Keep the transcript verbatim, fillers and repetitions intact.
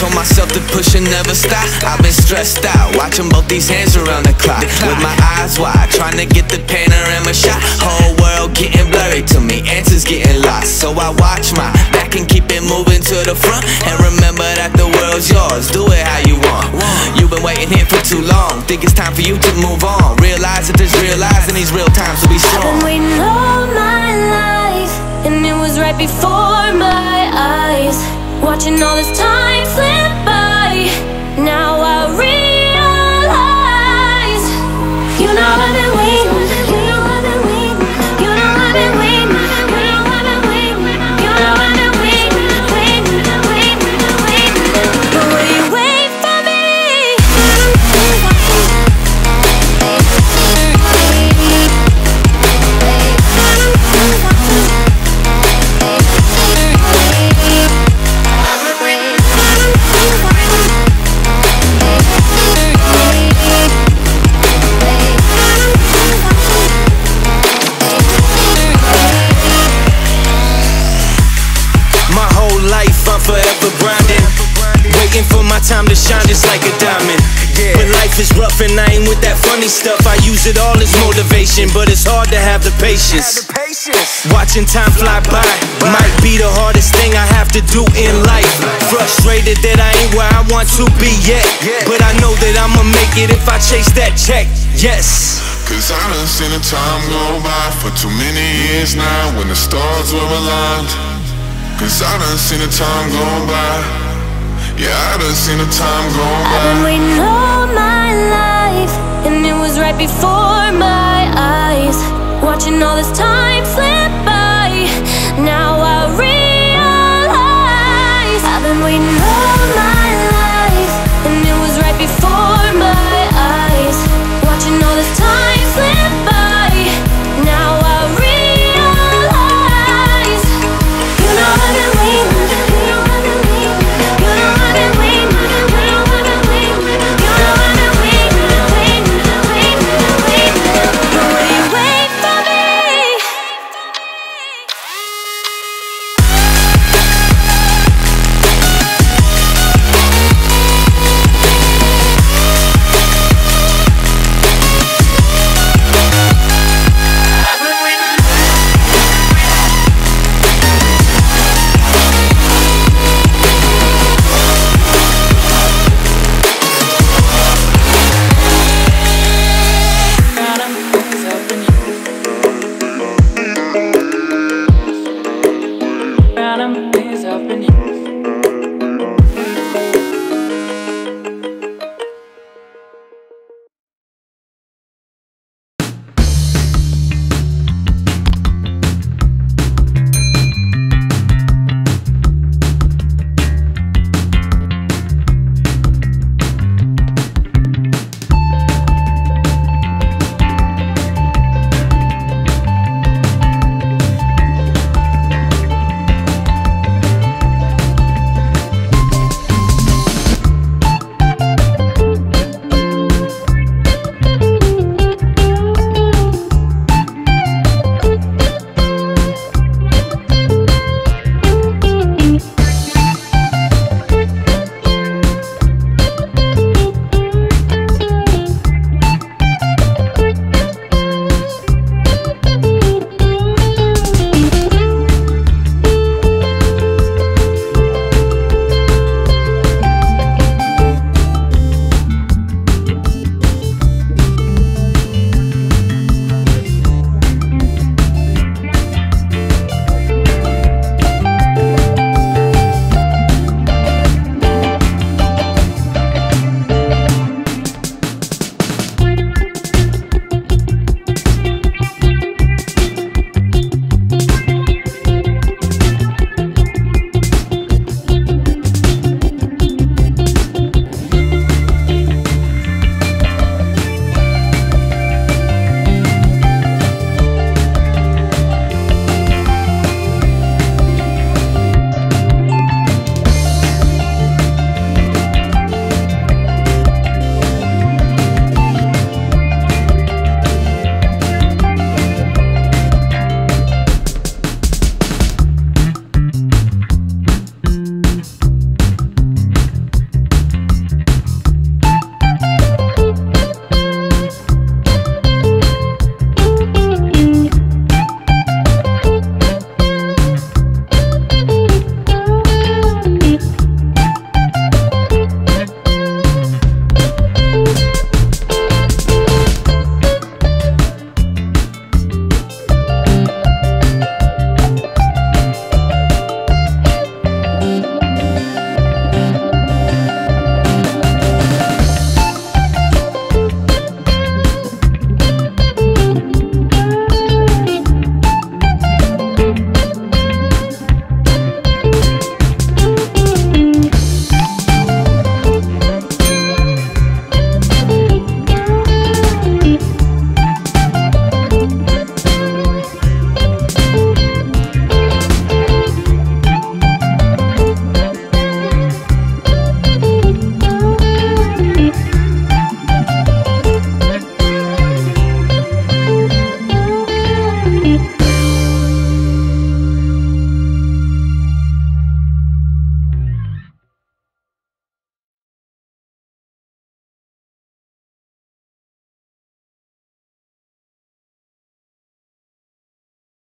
told myself to push and never stop. I've been stressed out, watching both these hands around the clock, with my eyes wide, trying to get the panorama shot. Whole world getting blurry to me, answers getting lost. So I watch my back and keep it moving to the front, and remember that the world's yours, do it how you want. You've been waiting here for too long, think it's time for you to move on. Realize that there's real lies in these real times, to be strong. I've been waiting all my life, and it was right before my eyes, watching all this time slip by. Now I realize, you know I've been waiting, you know I've been waiting, you know I've been waiting, you know I've been waiting, you know I've been waiting, waiting, waiting, waiting. But will you wait for me? I'm forever grinding, waiting for my time to shine just like a diamond. But life is rough and I ain't with that funny stuff. I use it all as motivation, but it's hard to have the patience. Watching time fly by might be the hardest thing I have to do in life. Frustrated that I ain't where I want to be yet, but I know that I'ma make it if I chase that check. Yes. Cause I done seen the time go by for too many years now, when the stars were aligned. Cause I done seen the time go by. Yeah, I done seen the time go by. I've been waiting all my